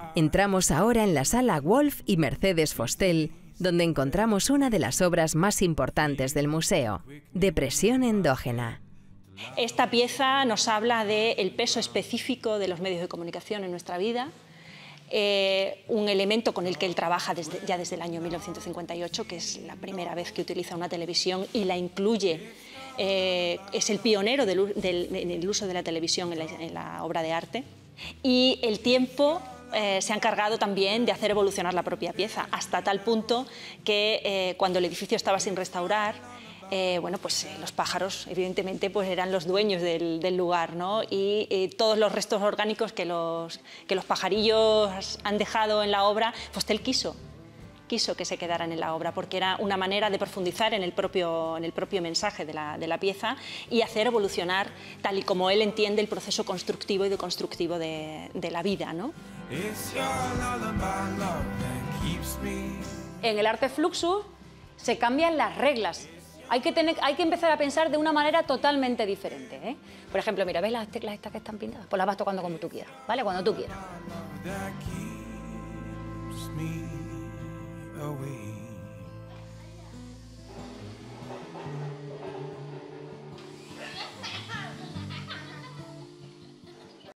Entramos ahora en la sala Wolf y Mercedes Fostel, donde encontramos una de las obras más importantes del museo, Depresión endógena. Esta pieza nos habla del peso específico de los medios de comunicación en nuestra vida, un elemento con el que él trabaja ya desde el año 1958, que es la primera vez que utiliza una televisión y la incluye. Es el pionero en el uso de la televisión en la obra de arte. Y el tiempo se ha encargado también de hacer evolucionar la propia pieza, hasta tal punto que cuando el edificio estaba sin restaurar, los pájaros evidentemente pues eran los dueños del lugar, ¿no? Y todos los restos orgánicos que los pajarillos han dejado en la obra, Fostel quiso que se quedaran en la obra, porque era una manera de profundizar en el propio mensaje de la pieza y hacer evolucionar, tal y como él entiende, el proceso constructivo y deconstructivo de la vida, ¿no? En el arte Fluxus se cambian las reglas. Hay que empezar a pensar de una manera totalmente diferente, ¿eh? Por ejemplo, mira, ¿ves las teclas estas que están pintadas? Pues las vas tocando como tú quieras, ¿vale? Cuando tú quieras.